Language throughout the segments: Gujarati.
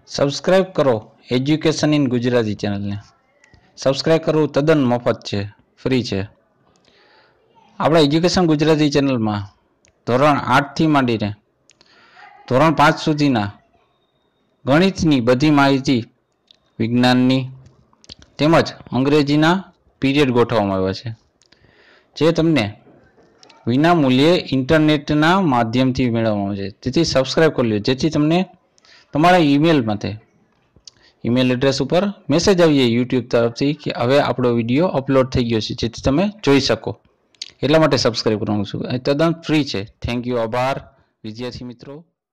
સબસ્ક્રાઇબ કરો એજ્યુકેશન ઇન ગુજરાતી ચેનલને. સબસ્ક્રાઇબ કરવું તદ્દન મફત છે, ફ્રી છે. આપણા એજ્યુકેશન ગુજરાતી ચેનલમાં ધોરણ 8 થી માંડીને ધોરણ 5 સુધીના ગણિતની બધી માહિતી, વિજ્ઞાનની તેમજ અંગ્રેજીના પીરિયડ ગોઠવવામાં આવ્યા છે, જે તમને વિના મૂલ્યે ઇન્ટરનેટના માધ્યમથી મેળવવામાં આવે છે. તેથી સબસ્ક્રાઇબ કરી લો, જેથી તમને તમારા ઈમેલ એડ્રેસ ઉપર મેસેજ આવી જાય યુટ્યુબ તરફથી કે હવે આપણો વિડીયો અપલોડ થઈ ગયો છે, જેથી તમે જોઈ શકો. એટલા માટે સબસ્ક્રાઇબ કરવાનું છું. એ તદ્દન ફ્રી છે. Thank you. આભાર વિદ્યાર્થી મિત્રો.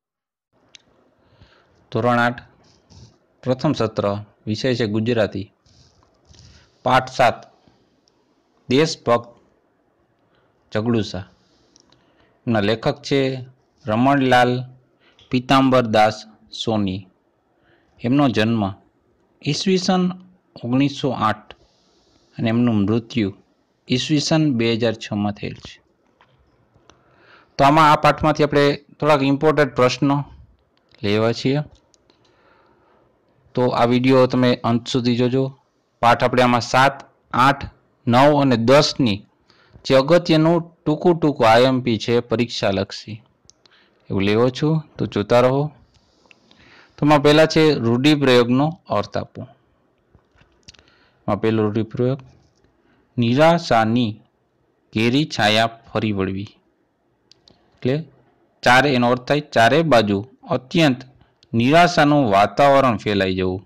ધોરણ 8 પ્રથમ સત્ર, વિષય છે ગુજરાતી, પાઠ 7 દેશભક્ત ઝઘડુસા. એમના લેખક છે રમણલાલ પીતાંબરદાસ સોની. એમનો જન્મ ઈસવીસન 1908 અને એમનું મૃત્યુ ઈસવીસન 2006 થયેલ છે. તો આમાં આ પાઠમાંથી આપણે થોડાક ઇમ્પોર્ટન્ટ પ્રશ્નો લેવા છીએ. તો આ વિડીયો તમે અંત સુધી જોજો. પાઠ આપણે આમાં 7, 8, 9 અને 10ની જે અગત્યનું ટૂંકું આઈએમપી છે, પરીક્ષા લક્ષી, એવું લેવો છું. તો જોતા રહો. તો માં પહેલા છે રૂઢિપ્રયોગનો અર્થ આપો. પહેલો રૂઢિપ્રયોગ, નિરાશાની ઘેરી છાયા ફરી વળવી. એટલે ચારે, એનો અર્થ થાય ચારે બાજુ અત્યંત નિરાશાનું વાતાવરણ ફેલાઈ જવું.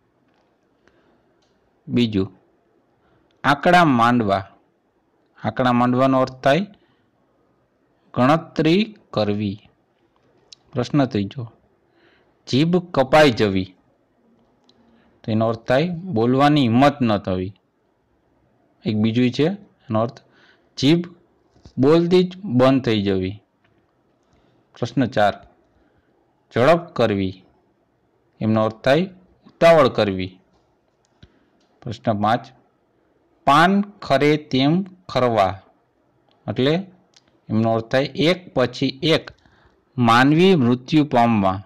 બીજું, આંકડા માંડવા. આંકડા માંડવાનો અર્થ થાય ગણતરી કરવી. પ્રશ્ન ત્રીજો, જીભ કપાઈ જવી. તો એનો અર્થ થાય બોલવાની હિંમત ન થવી. એક બીજું છે, એનો અર્થ જીભ બોલતી જ બંધ થઈ જવી. પ્રશ્ન 4, ઝડપ કરવી. એમનો અર્થ થાય ઉતાવળ કરવી. પ્રશ્ન 5, પાન ખરે તેમ ખરવા. એટલે એમનો અર્થ થાય એક પછી એક માનવી મૃત્યુ પામવા.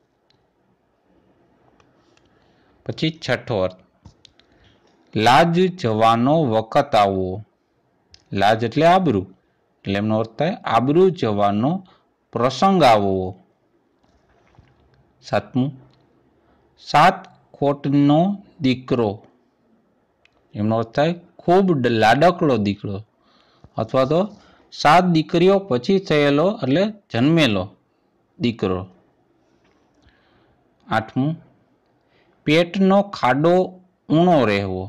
પછી છઠ્ઠો અર્થ, લાજ જવાનો વખત આવવો. લાજ એટલે આબરૂ, એટલે એમનો અર્થ થાય આબરૂ જવાનો પ્રસંગ આવવો. સાતમું, સાત ખોટનો દીકરો. એમનો અર્થ થાય ખૂબ લાડકડો દીકરો, અથવા તો 7 દીકરીઓ પછી થયેલો એટલે જન્મેલો દીકરો. આઠમું, પેટનો ખાડો ઊણો રહેવો.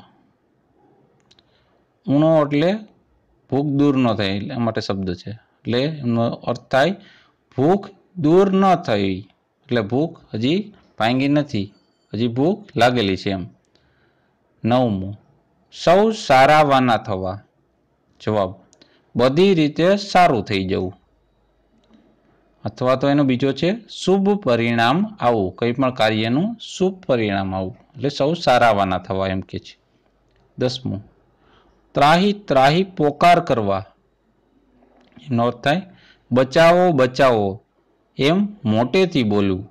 ઊણો એટલે ભૂખ દૂર ન થાય, એટલા માટે શબ્દ છે. એટલે એનો અર્થ થાય ભૂખ દૂર ન થઈ, એટલે ભૂખ હજી ભાંગી નથી, હજી ભૂખ લાગેલી છે એમ. નવમું, સૌ સારાવાના થવા. જવાબ, બધી રીતે સારું થઈ જવું. અથવા તો એનો બીજો છે શુભ પરિણામ આવવું. કંઈ પણ કાર્યનું શુભ પરિણામ આવવું, એટલે સૌ સારાવાના થવા એમ કે છે. 10મું, ત્રાહી ત્રાહી પોકાર કરવા. એનો અર્થ થાય બચાવો બચાવો એમ મોટેથી બોલવું.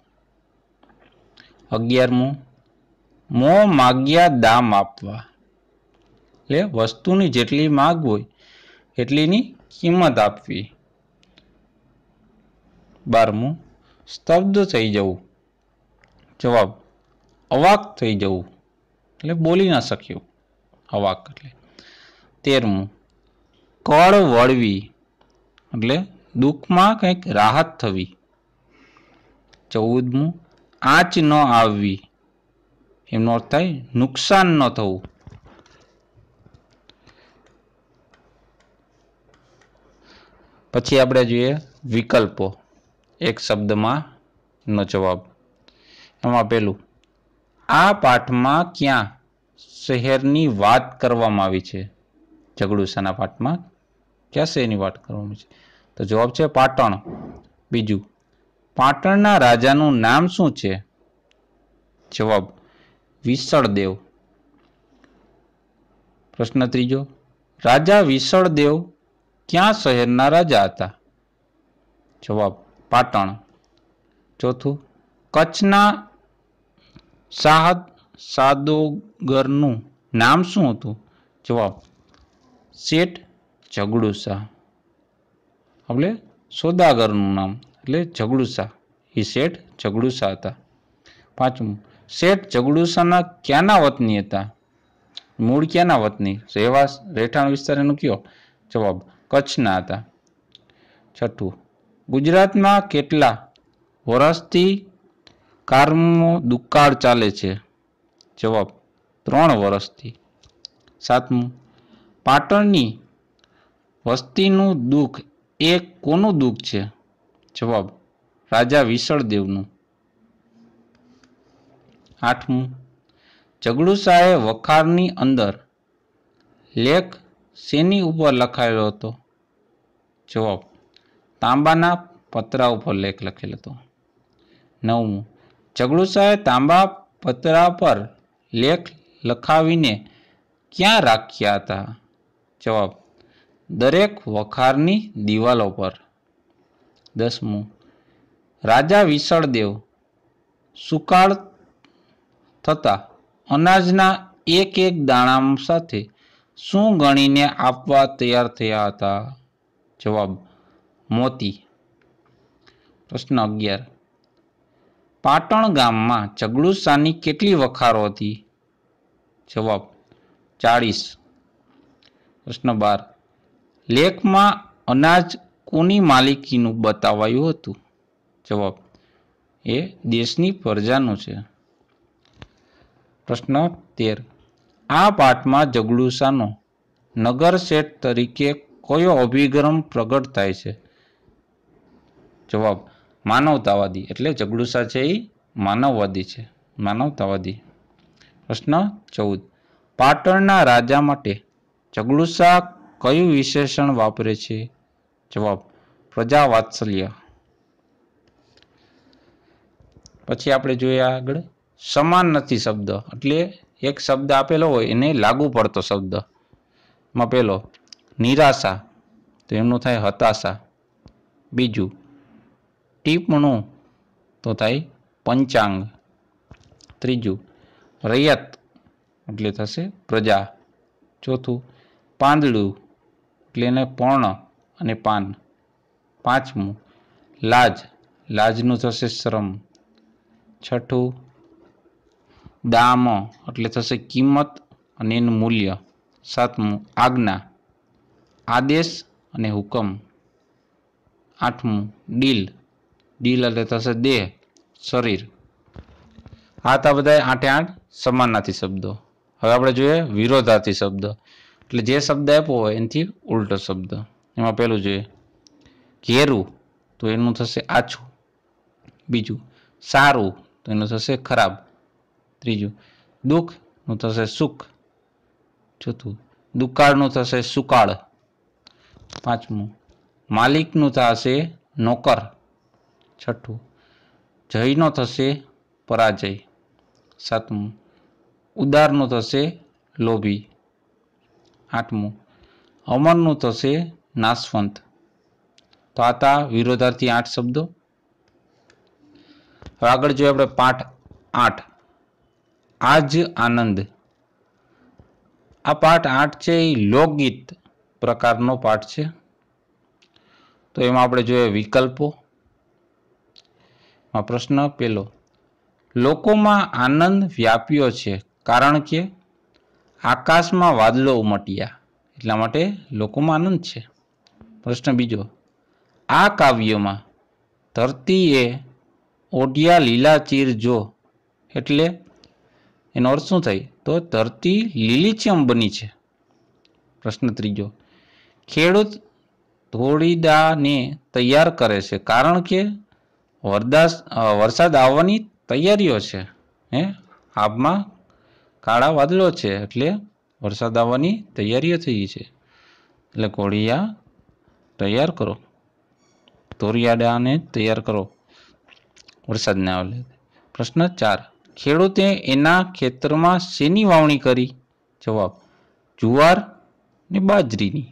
11મું, મોં માગ્યા દામ આપવા. એટલે વસ્તુની જેટલી માગ હોય એટલીની કિંમત આપવી. 12મું, સ્તબ્ધ થઈ જવું. જવાબ, અવાક થઈ જવું, એટલે બોલી ના શક્યું, અવાક એટલે. 13મું, કળ વળવી. એટલે દુઃખમાં કંઈક રાહત થવી. 14મું, આંચ ન આવવી. એમનો અર્થ થાય નુકસાન ન થવું. પછી આપણે જોઈએ વિકલ્પો, એક શબ્દમાં નો જવાબ. એમાં પહેલું, આ પાઠમાં ક્યાં શહેરની વાત કરવામાં આવી છે? ઝઘડુસાના પાઠમાં ક્યાં શહેરની વાત કરવામાં આવી છે? તો જવાબ છે પાટણ. બીજું, પાટણના રાજાનું નામ શું છે? જવાબ, વિસળદેવ. પ્રશ્ન ત્રીજો, રાજા વિસળદેવ ક્યાં શહેરના રાજા હતા? જવાબ, પાટણ. ચોથું, કચ્છના સાદોગરનું નામ શું હતું? જવાબ શેઠ ઝઘડુસા. એટલે સોદાગરનું નામ એટલે ઝઘડુસા. એ શેઠ ઝઘડુસા હતા. પાંચમું, શેઠ ઝઘડુસાના ક્યાંના વતની હતા? મૂળ ક્યાંના વતની? રહેઠાણ વિસ્તાર એનો કયો? જવાબ કચ્છના હતા. છઠ્ઠું, ગુજરાતમાં કેટલા વર્ષથી કારમો દુકાળ ચાલે છે? જવાબ 3 વર્ષથી. સાતમું, પાટણની વસ્તીનું દુઃખ એ કોનું દુઃખ છે? જવાબ રાજા વિસળદેવનું. આઠમું, ઝઘડુસાએ વખારની અંદર લેખ શેની ઉપર લખાયેલો હતો? જવાબ તાંબાના પતરા ઉપર લેખ લખેલો હતો. નવમું, ઝઘડુસાએ તાંબા પતરા પર લેખ લખાવીને ક્યાં રાખ્યા હતા? જવાબ દરેક વખારની દિવાલો પર. 10મું, રાજા વિસળદેવ સુકાળ થતા અનાજના એક એક દાણા સાથે શું ગણીને આપવા તૈયાર થયા હતા? જવાબ મોતી. પ્રશ્ન 11, પાટણ ગામમાં ઝઘડુસાની કેટલી વખારો હતી? જવાબ 40. પ્રશ્ન 12, લેખમાં અનાજ કોની માલિકીનું બતાવાયું હતું? જવાબ એ દેશની પ્રજાનું છે. પ્રશ્ન 13, આ પાઠમાં ઝઘડુસાનો નગર શેઠ તરીકે કયો અભિગમ પ્રગટ થાય છે? જવાબ માનવતાવાદી. એટલે ઝઘડુસા છે એ માનવવાદી છે, માનવતાવાદી. પ્રશ્ન 14, પાટણના રાજા માટે ઝઘડુસા કયું વિશેષણ વાપરે છે? જવાબ પ્રજા વાત્સલ્ય. પછી આપણે જોઈએ આગળ સમાન નથી શબ્દ. એટલે એક શબ્દ આપેલો હોય એને લાગુ પડતો શબ્દ. માં પહેલો નિરાશા, તો એમનું થાય હતાશા. બીજું ટીપણું, તો થાય પંચાંગ. ત્રીજું રૈયત, એટલે થશે પ્રજા. ચોથું પાંદડું, એટલે એને પર્ણ અને પાન. પાંચમું લાજ, લાજનું થશે શ્રમ. છઠ્ઠું દામ, એટલે થશે કિંમત અને એનું મૂલ્ય. સાતમું આજ્ઞા, આદેશ અને હુકમ. આઠમું ડીલ, ડીલ એટલે થશે દેહ, શરીર. આ હતા બધા 8 સમાનાર્થી શબ્દો. હવે આપણે જોઈએ વિરોધાર્થી શબ્દ. એટલે જે શબ્દ આપ્યો હોય એનાથી ઉલટો શબ્દ. એમાં પહેલું જોઈએ ઘેરું, તો એનું થશે આછું. બીજું સારું, તો એનું થશે ખરાબ. ત્રીજું દુઃખનું થશે સુખ. ચોથું દુકાળનું થશે સુકાળ. પાંચમું માલિકનું થશે નોકર. છઠ્ઠું જયનો થશે પરાજય. સાતમું ઉદારનું થશે લોભી. આઠમું અમરનું થશે નાશવંત. તો આ હતા વિરોધાર્થી 8 શબ્દો. હવે આગળ જોઈએ આપણે પાઠ 8 આજ આનંદ. આ પાઠ 8 છે એ લોકગીત પ્રકારનો પાઠ છે. તો એમાં આપણે જોઈએ વિકલ્પો. પ્રશ્ન પહેલો, લોકોમાં આનંદ વ્યાપ્યો છે કારણ કે આકાશમાં વાદળો ઉમટ્યા, એટલા માટે લોકોમાં આનંદ છે. પ્રશ્ન બીજો, આ કાવ્યમાં ધરતીએ ઓઢિયા લીલાચીર જો, એટલે એનો અર્થ શું થાય? તો ધરતી લીલીછમ બની છે. પ્રશ્ન ત્રીજો, ખેડૂત ધોળીદાને તૈયાર કરે છે કારણ કે વરસાદ આવવાની તૈયારીઓ છે. આબમાં કાળા વાદળો છે એટલે વરસાદ આવવાની તૈયારીઓ થઈ છે. એટલે ઘોડિયા તૈયાર કરો, ધોળિયાડાને તૈયાર કરો, વરસાદ ના આવે. પ્રશ્ન 4, ખેડૂતે એના ખેતરમાં શેની વાવણી કરી? જવાબ જુવાર ને બાજરીની.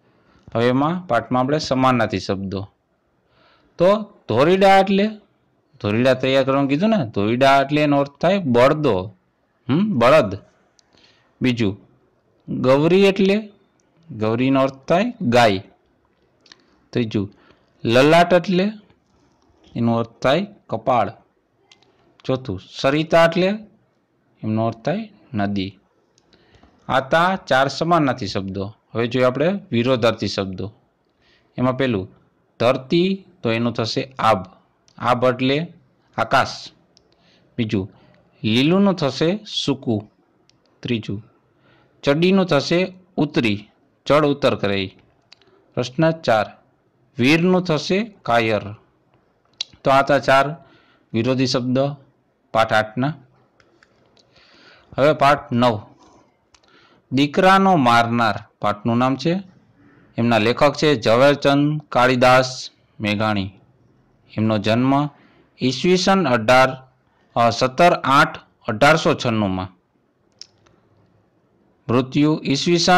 હવે એમાં પાઠમાં આપણે સમાનાર્થી શબ્દો. તો ધોળીડા એટલે ધોરીડા તૈયાર કરવાનું કીધું ને, ધોરીડા એટલે એનો અર્થ થાય બળદો, બળદ. બીજું ગૌરી એટલે ગૌરીનો અર્થ થાય ગાય. ત્રીજું લલાટ એટલે એનો અર્થ થાય કપાળ. ચોથું સરિતા એટલે એનો અર્થ થાય નદી. આ તા 4 સમાનાર્થી શબ્દો. હવે જોઈએ આપણે વિરોધાર્થી શબ્દો. એમાં પેલું ધરતી, તો એનું થશે આભ. આભ એટલે આકાશ. બીજું લીલુંનું થશે સૂકું. ત્રીજું ચડીનું થશે ઉતરી, ચડ ઉતર કરે. પ્રશ્ન 4 વીરનું થશે કાયર. તો આ હતા 4 વિરોધી શબ્દ પાઠ 8ના. હવે પાઠ 9 દીકરાનો મારનાર પાઠનું નામ છે. એમના લેખક છે ઝવેરચંદ કાળીદાસ મેઘાણી. એમનો જન્મ ઈસવીસન 17/8/1896. મૃત્યુ ઈસવીસન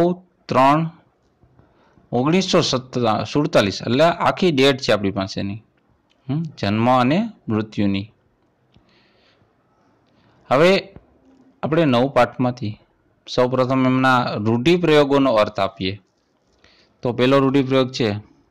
9/3/1947. એટલે આખી ડેટ છે આપણી પાસેની, જન્મ અને મૃત્યુની. હવે આપણે 9 પાઠમાંથી સૌપ્રથમ એમના રૂઢિપ્રયોગોનો અર્થ આપીએ. તો પહેલો રૂઢિપ્રયોગ છે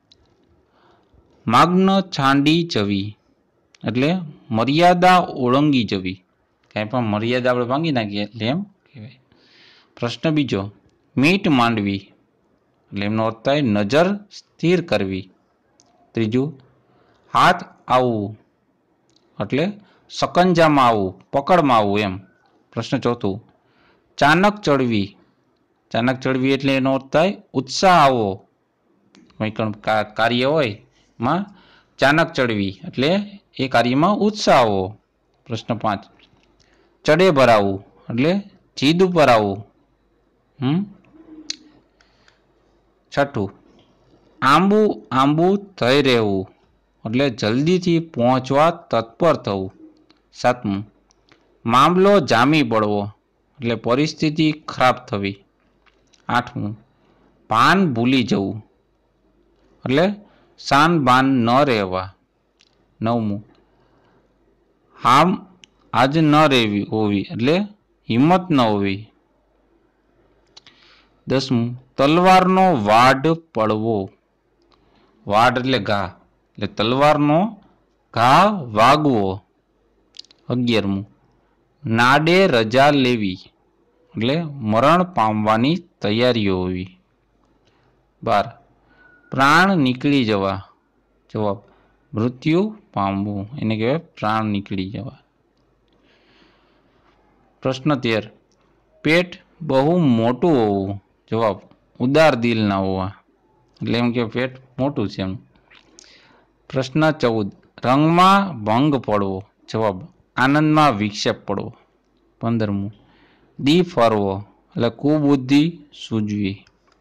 માગ્ન છાંડી જવી, એટલે મર્યાદા ઓળંગી જવી. કાંઈ પણ મર્યાદા આપણે ભાંગી નાખીએ એટલે એમ કહેવાય. પ્રશ્ન બીજો મીટ માંડવી, એટલે એમનો અર્થ થાય નજર સ્થિર કરવી. ત્રીજું હાથ આવવું, એટલે સકંજામાં આવવું, પકડમાં આવવું એમ. પ્રશ્ન ચોથું ચાનક ચડવી. ચાનક ચડવી એટલે એનો અર્થ થાય ઉત્સાહ આવવો. કંઈ પણ કાર્ય હોય એમાં ચાનક ચડવી એટલે એ કાર્યમાં ઉત્સાહ આવવો. પ્રશ્ન 5 ચડે ભરાવું, એટલે જીદ ઉપર આવવું. છઠ્ઠું આંબુ આંબુ થઈ રહેવું, એટલે જલ્દીથી પહોંચવા તત્પર થવું. સાતમું મામલો જામી પડવો, એટલે પરિસ્થિતિ ખરાબ થવી. આઠમું ભાન ભૂલી જવું, એટલે શાન ભાન ન રહેવા. નવમું હામ આજ ન રહેવી હોવી, એટલે હિંમત ન હોવી. 10મું તલવારનો વાડ પડવો. વાડ એટલે ઘા, એટલે તલવારનો ઘા વાગવો. 11મું નાડે રજા લેવી, એટલે મરણ પામવાની તૈયારીઓ હોવી. 12 પ્રાણ નીકળી જવા. જવાબ મૃત્યુ પામવું, એને કહેવાય પ્રાણ નીકળી જવા. પ્રશ્ન 13 પેટ બહુ મોટું હોવું. જવાબ ઉદાર દિલ ના હોવા, એટલે એમ કે પેટ મોટું છે એમ. પ્રશ્ન 14 રંગમાં ભંગ પડવો. જવાબ આનંદમાં વિક્ષેપ પડવો. 15મું દી ફરવો, એટલે કુબુદ્ધિ સૂજવી.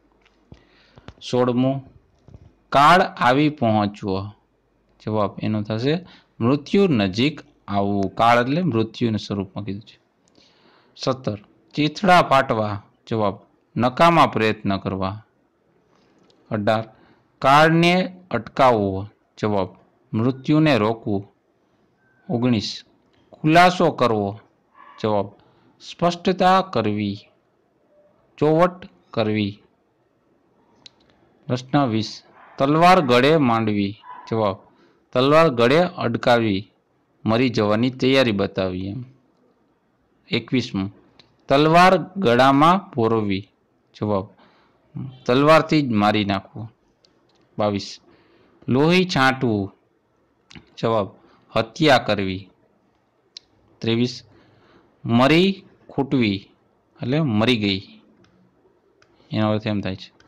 16મું કાળ આવી પહોંચવો. જવાબ એનો થશે મૃત્યુ નજીક આવવું. કાળ એટલે મૃત્યુના સ્વરૂપમાં કીધું છે. 17 ચીથડા ફાટવા. જવાબ નકામા પ્રયત્ન કરવા. 18 કાળને અટકાવવો. જવાબ મૃત્યુને રોકવું. 19 ખુલાસો કરવો. જવાબ સ્પષ્ટતા કરવી, ચોવટ કરવી. પ્રશ્ન 20 તલવાર ગળે માંડવી. જવાબ તલવાર ગળે અડકાવી, મરી જવાની તૈયારી બતાવી એમ. 21મું તલવાર ગળામાં પોરવી. જવાબ તલવારથી જ મારી નાખવું. 22 લોહી છાંટવું. જવાબ હત્યા કરવી. 23 મરી ખૂટવી, એટલે મરી ગઈ, એનો અર્થ એમ થાય છે.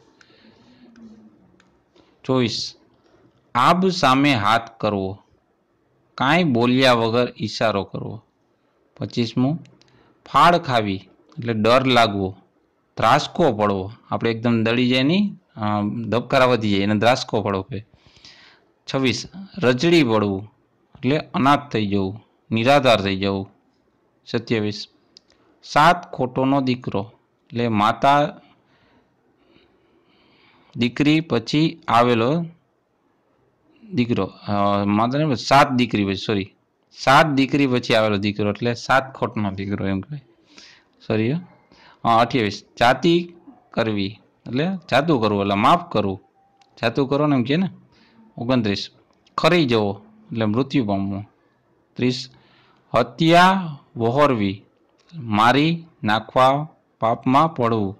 24 આબ સામે હાથ કરવો, કાંઈ બોલ્યા વગર ઈશારો કરવો. 25મું ફાળ ખાવી, એટલે ડર લાગવો, ધ્રાસકો પડવો. આપણે એકદમ દળી જાય નહીં, ધબકારા વધી જાય એને ધ્રાસકો પડવો. 26 રજડી પડવું, એટલે અનાથ થઈ જવું, નિરાધાર થઈ જવું. 27 સાત ખોટોનો દીકરો, એટલે માતા દીકરી પછી આવેલો દીકરો માત્ર 7 દીકરી પછી સોરી 7 દીકરી પછી આવેલો દીકરો એટલે 7 ખોટનો દીકરો એમ કહેવાય. સોરી 28 જાતિ કરવી એટલે જાતું કરવું એટલે માફ કરવું, જાતું કરો ને એમ કે ને. 29 ખરી જવો એટલે મૃત્યુ પામવું. 30 હત્યા વહોરવી મારી નાખવા, પાપમાં પડવું.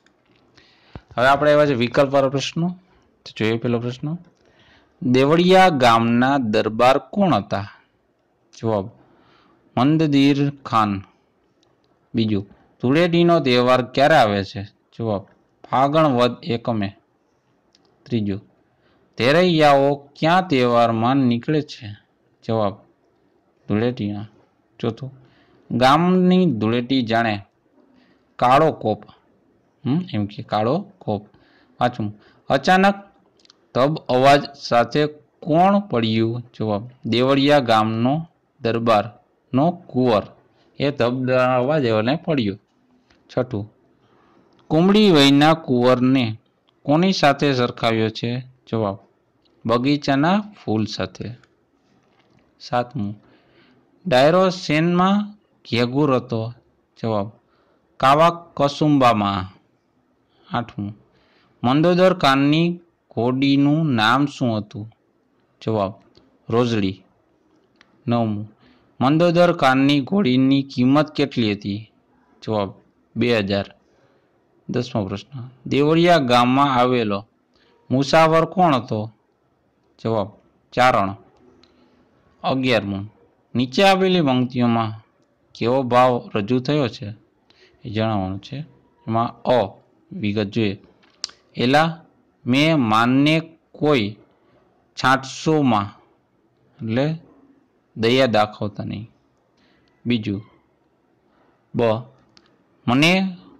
હવે આપણે એવા છે વિકલ્પવાળા પ્રશ્નો. જોઈએ પેલો પ્રશ્ન, દેવળિયા ગામના દરબાર કોણ હતા? જવાબ મંદદીર ખાન. બીજું, ધૂળેટીનો તહેવાર ક્યારે આવે છે? જવાબ ફાગણ વદ એકમે. ત્રીજું, ધેરૈયાઓ ક્યાં તહેવારમાં નીકળે છે? જવાબ ધૂળેટીના. ચોથું, ગામની ધૂળેટી જાણે કાળો કોપ. એમ કે કાળો કોપ. પાંચમું, અચાનક તબ અવાજ સાથે કોણ પડ્યું? જવાબ દેવળિયા ગામનો દરબારનો કુંવર એ તબ અવાજ એને પડ્યો. છઠ્ઠું, કુંબળી વયના કુંવરને કોની સાથે સરખાવ્યો છે? જવાબ બગીચાના ફૂલ સાથે. સાતમું, ડાયરો શેનમાં ઘેઘુર હતો? જવાબ કાવા કસુંબામાં. આઠમું, મંદોદર ખાનની ઘોડીનું નામ શું હતું? જવાબ રોજડી. નવમું, મંદોદર ખાનની ઘોડીની કિંમત કેટલી હતી? જવાબ 2000. 10મો પ્રશ્ન, દેવળિયા ગામમાં આવેલો મુસાફર કોણ હતો? જવાબ ચારણ. 11મું, નીચે આપેલી પંક્તિઓમાં કેવો ભાવ રજૂ થયો છે એ જણાવવાનું છે. એમાં અ વિગત જોઈએ. એલા મેં માનને કોઈ છાંટશોમાં એટલે દયા દાખવતા નહીં. બીજું, બ મને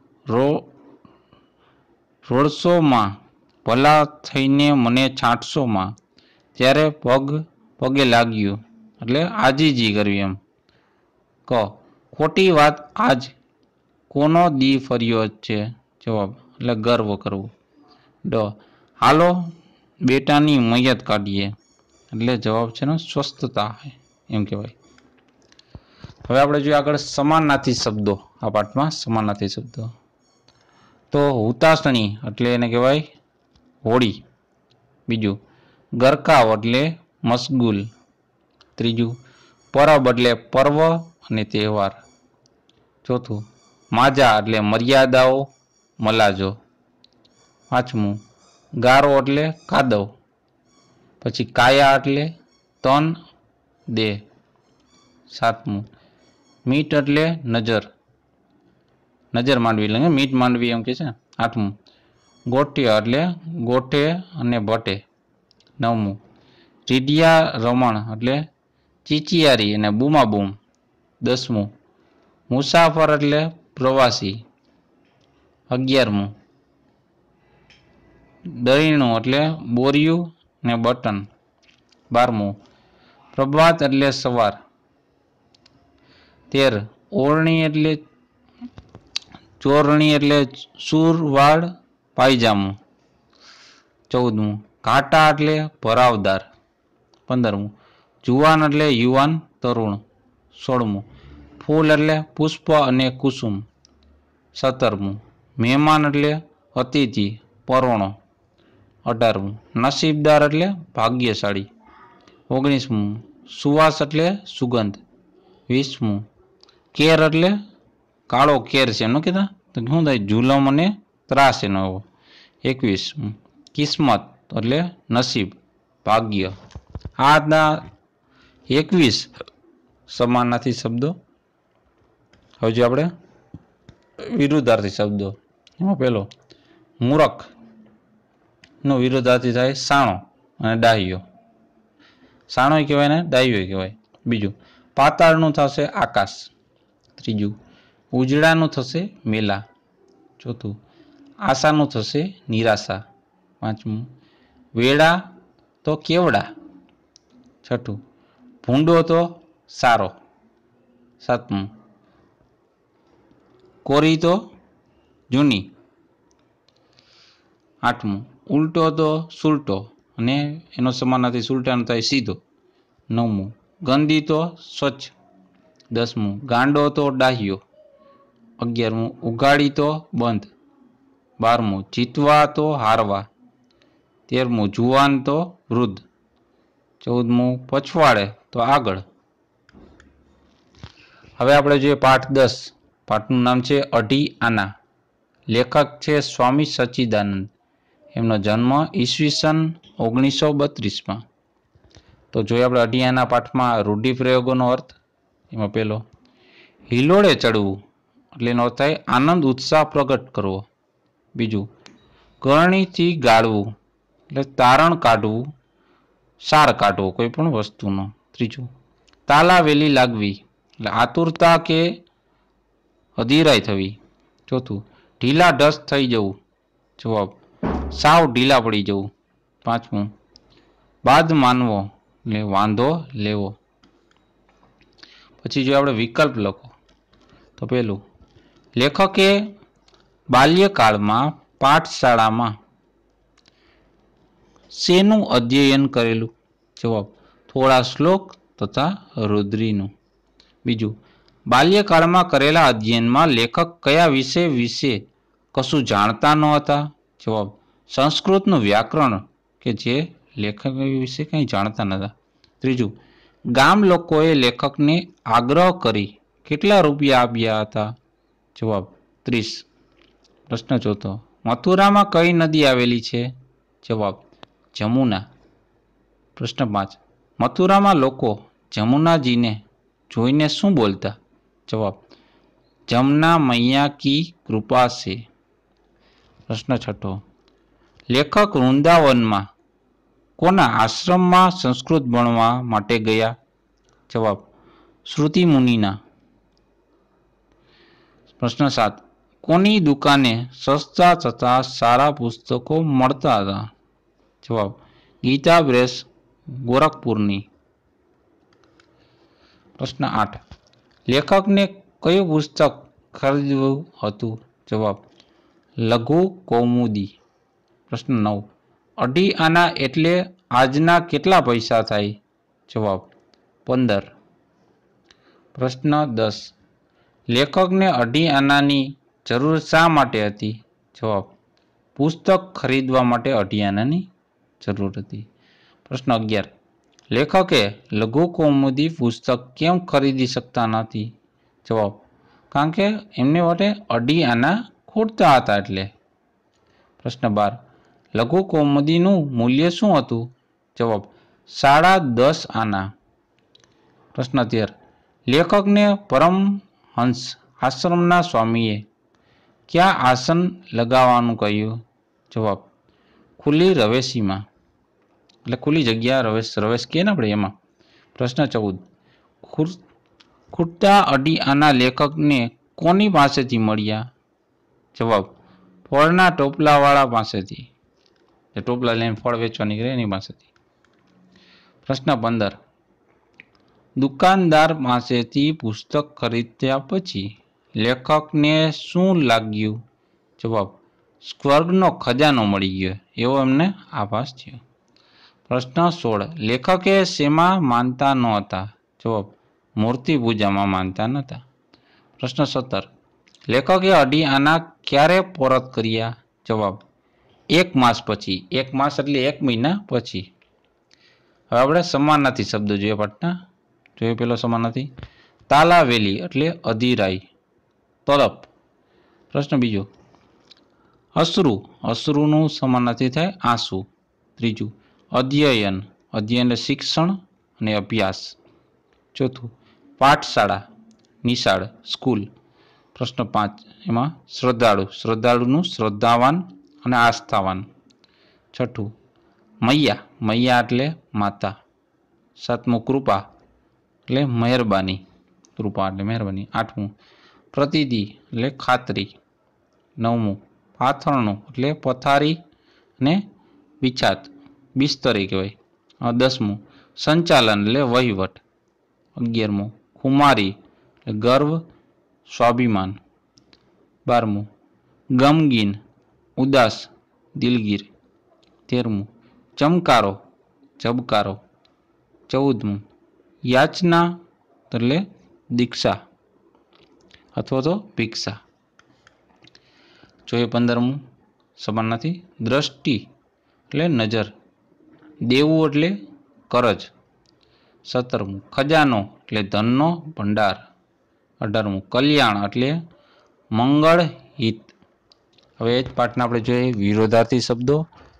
રોડશોમાં ભલા થઈને મને છાંટશોમાં ત્યારે પગે લાગ્યું એટલે આજીજી કરવી એમ. ક ખોટી વાત આજ કોનો દી ફર્યો છે? જવાબ એટલે ગર્વ કરવું. ડ હાલો બેટાની મૈયત કાઢીએ એટલે જવાબ છે ને સ્વસ્થતા એમ કહેવાય. હવે આપણે જોઈએ આગળ સમાનાર્થી શબ્દો. આ પાઠમાં સમાનાર્થી શબ્દો. તો હુતાસણી એટલે એને કહેવાય હોળી. બીજું, ગરકાવ એટલે મશગુલ. ત્રીજું, પરબ એટલે પર્વ અને તહેવાર. ચોથું, માજા એટલે મર્યાદાઓ મલાજો. પાંચમું, ગારો એટલે કાદવ. પછી કાયા એટલે તન દેહ. સાતમું, મીટ એટલે નજર માંડવી એટલે મીટ માંડવી એમ કે છે. આઠમું, ગોઠિયા એટલે ગોઠે અને ભટે. નવમું, રીઢિયા રમણ એટલે ચીચિયારી અને બૂમાબૂમ. 10મું, મુસાફર એટલે પ્રવાસી. 11મું, દરીણું એટલે બોરિયું ને બટન. 12મું, પ્રભાત એટલે સવાર. 13, ઓરણી એટલે ચોરણી એટલે સુરવાળ પાયજામું. 14મું, ઘાટા એટલે ભરાવદાર. 15મું, જુવાન એટલે યુવાન તરુણ. 16મું, ફૂલ એટલે પુષ્પ અને કુસુમ. 17મું, મહેમાન એટલે અતિથિ પરોણો. 18મું, નસીબદાર એટલે ભાગ્યશાળી. 19મું, સુવાસ એટલે સુગંધ. 20મું, કેર એટલે કાળો કેર છે એમ કીધા તો શું થાય જુલમ અને ત્રાસ એનો એવો. 21મું, કિસ્મત એટલે નસીબ ભાગ્ય. આના 21 સમાનાર્થી શબ્દો. હવે જો આપણે વિરુદ્ધાર્થી શબ્દો. એમાં પહેલો મૂરખ નો વિરુદ્ધાર્થી થાય સાણો અને ડાહ્યો. સાણો કહેવાય ને ડાહ્યો કહેવાય. બીજું, પાતાળનું થશે આકાશ. ત્રીજું, ઉજળાનું થશે મેલા. ચોથું, આશાનું થશે નિરાશા. પાંચમું, વેડા તો કેવડા. છઠ્ઠું, ભૂંડો તો સારો. સાતમું, કોરી તો જૂની. આઠમું, ઉલટો તો સુલટો. અને એનો સમાનાર્થી સુલટાન થાય સીધો. 9મું ગંદી તો સ્વચ્છ. 10મું ગાંડો તો ડાહ્યો. 11મું ઉઘાડી તો બંધ. 12મું જીતવા તો હારવા. 13મું જુવાન તો વૃદ્ધ. 14મું પછવાડે તો આગળ. હવે આપણે જોઈએ પાઠ 10. પાઠનું નામ છે અઢી આના. લેખક છે સ્વામી સચ્ચિદાનંદ. એમનો જન્મ ઈસવીસન 1932માં. તો જોઈએ આપણે અઢી આના પાઠમાં રૂઢિપ્રયોગોનો અર્થ. એમાં પહેલો હિલોળે ચડવું એટલે એનો અર્થ થાય આનંદ ઉત્સાહ પ્રગટ કરવો. બીજું કરણીથી ગાળવું એટલે તારણ કાઢવું, સાર કાઢવો કોઈ પણ વસ્તુનો. ત્રીજું તાલાવેલી લાગવી એટલે આતુરતા કે અધીરાઈ થવી. ચોથું ઢીલા ઢસ થઈ જવું. જવાબ સાવ ઢીલા પડી જવું. 5મું બાદ માનવો એટલે વાંધો લેવો. પછી જો આપણે વિકલ્પ લખો તો પહેલું લેખકે બાલ્યકાળમાં પાઠશાળામાં શેનું અધ્યયન કરેલું? જવાબ થોડા શ્લોક તથા રુદ્રીનું. બીજું બાલ્યકાળમાં કરેલા અધ્યયનમાં લેખક કયા વિષય વિશે કશું જાણતા ન હતા? જવાબ સંસ્કૃતનું વ્યાકરણ કે જે લેખક વિશે કંઈ જાણતા નહોતા. ત્રીજું ગામ લોકોએ લેખકને આગ્રહ કરી કેટલા રૂપિયા આપ્યા હતા? જવાબ 30. પ્રશ્ન ચોથો મથુરામાં કઈ નદી આવેલી છે? જવાબ જમુના. પ્રશ્ન 5 મથુરામાં લોકો જમુનાજીને જોઈને શું બોલતા? જવાબ જમના મૈયા કી કૃપા છે. પ્રશ્ન 6 લેખક વૃંદાવનમાં કોના આશ્રમમાં સંસ્કૃત ભણવા માટે ગયા? જવાબ શ્રુતિ મુનિના. પ્રશ્ન 7 કોની દુકાને સસ્તા તથા સારા પુસ્તકો મળતા હતા? જવાબ ગીતા પ્રેસ ગોરખપુરની. પ્રશ્ન 8 લેખકને કયું પુસ્તક ખરીદવું હતું? જવાબ લઘુ કૌમુદી. પ્રશ્ન 9 અઢી આના એટલે આજના કેટલા પૈસા થાય? જવાબ 15. પ્રશ્ન 10 લેખકને અઢી આનાની જરૂર શા માટે હતી? જવાબ પુસ્તક ખરીદવા માટે અઢી આનાની જરૂર હતી. પ્રશ્ન 11 લેખકે લઘુ કૌમુદી પુસ્તક કેમ ખરીદી શકતા નથી? જવાબ કારણ કે એમને માટે અઢી આના ખૂટતા હતા એટલે. પ્રશ્ન 12 લઘુ કૌમુદીનું મૂલ્ય શું હતું? જવાબ 10.5 આના. પ્રશ્ન 13 લેખકને પરમહંસ આશ્રમના સ્વામીએ ક્યાં આસન લગાવવાનું કહ્યું? જવાબ ખુલ્લી રવેશીમાં એટલે ખુલ્લી જગ્યા રવેશ કહે ને આપણે એમાં. પ્રશ્ન 14 ખૂટતા અઢી આના લેખકને કોની પાસેથી મળ્યા? જવાબ ફળના ટોપલાવાળા પાસેથી. જે ટોપલા લઈને ફળ વેચવા નીકળે એની પાસેથી. પ્રશ્ન 15 દુકાનદાર પાસેથી પુસ્તક ખરીદ્યા પછી લેખકને શું લાગ્યું? જવાબ સ્વર્ગનો ખજાનો મળી ગયો એવો એમને આભાસ થયો. પ્રશ્ન 16 લેખકે શેમાં માનતા ન હતા? જવાબ મૂર્તિ પૂજામાં માનતા નહોતા. પ્રશ્ન 17 લેખકે અઢી આના ક્યારે પરત કર્યા? જવાબ 1 માસ પછી. 1 માસ એટલે 1 મહિના પછી. હવે આપણે સમાનાર્થી શબ્દો જોઈએ પાઠના. જોઈએ પેલો સમાનાર્થી તાલાવેલી એટલે અધીરાઈ, તરફ. પ્રશ્ન બીજો અશ્રુ, અશ્રુનું સમાનાર્થી થાય આંસુ. ત્રીજું અધ્યયન, અધ્યયન એટલે શિક્ષણ અને અભ્યાસ. ચોથું પાઠશાળા, નિશાળ, સ્કૂલ. પ્રશ્ન 5 એમાં શ્રદ્ધાળુ, શ્રદ્ધાળુનું શ્રદ્ધાવાન અને આસ્થાવાન. છઠ્ઠું મૈયા, મૈયા એટલે માતા. સાતમું કૃપા એટલે મહેરબાની, કૃપા એટલે મહેરબાની. આઠમું પ્રતિદિ એટલે ખાતરી. નવમું પાથરણું એટલે પથારી અને બિછાત, બિસ્તરી કહેવાય. 10મું સંચાલન એટલે વહીવટ. 11મું ખુમારી એટલે ગર્વ, સ્વાભિમાન. 12મું ગમગીન, ઉદાસ, દિલગીર. 13મું ચમકારો ચબકારો. 14મું યાચના એટલે દીક્ષા અથવા તો ભિક્ષા. જોઈએ 15મું સમાન નથી. દ્રષ્ટિ એટલે નજર. દેવું એટલે કરજ. 17મું ખજાનો એટલે ધનનો ભંડાર. 18મું કલ્યાણ એટલે મંગળ હિત. હવે એ જ પાઠના આપણે જોઈએ વિરોધાર્થી શબ્દો.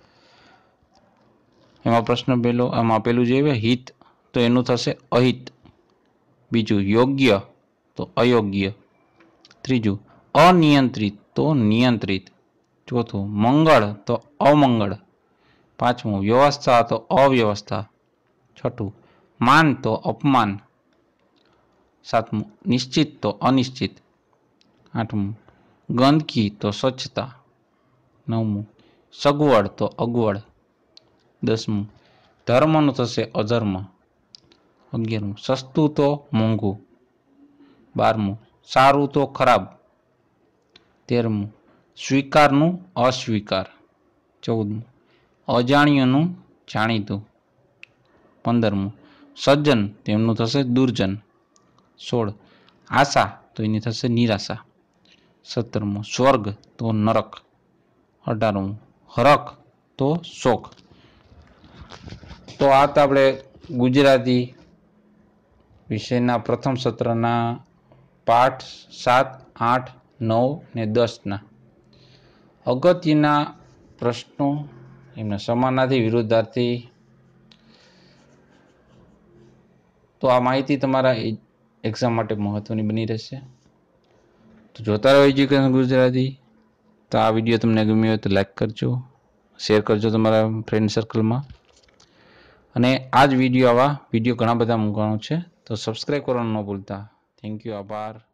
એમાં પ્રશ્ન પહેલો આમાં પેલું જોઈએ હિત તો એનું થશે અહિત. બીજું યોગ્ય તો અયોગ્ય. ત્રીજું અનિયંત્રિત તો નિયંત્રિત. ચોથું મંગળ તો અમંગળ. પાંચમું વ્યવસ્થા તો અવ્યવસ્થા. છઠ્ઠું માન તો અપમાન. સાતમું નિશ્ચિત તો અનિશ્ચિત. આઠમું ગંદકી તો સ્વચ્છતા. નવમું સગવડ તો અગવડ. 10મું ધર્મનું થશે અધર્મ. 11મું સસ્તું તો મોંઘું. 12મું સારું તો ખરાબ. 13મું સ્વીકારનું અસ્વીકાર. 14મું અજાણ્યનું જાણીતું. 15મું સજ્જન તેમનું થશે દુર્જન. 16 આશા તો એની થશે નિરાશા. 17મું સ્વર્ગ તો નરક. 18મું હરખ તો શોક. તો આ તો આપણે ગુજરાતી વિષયના પ્રથમ સત્રના પાઠ 7, 8, 9 ને 10ના અગત્યના પ્રશ્નો એમના સમાનાર્થી વિરુદ્ધાર્થી. તો આ માહિતી તમારા એક્ઝામ માટે મહત્વની બની રહેશે. તો જોતા રહો એજ્યુકેશન ગુજરાતી. તો આ વિડીયો તમને ગમ્યો હોય તો લાઈક કરજો, શેર કરજો તમારા ફ્રેન્ડ સર્કલમાં. અને આ જ વિડીયો આવા વિડીયો ઘણા બધા મૂકવાનો છે તો સબસ્ક્રાઈબ કરવાનું ન ભૂલતા. Thank you. આભાર.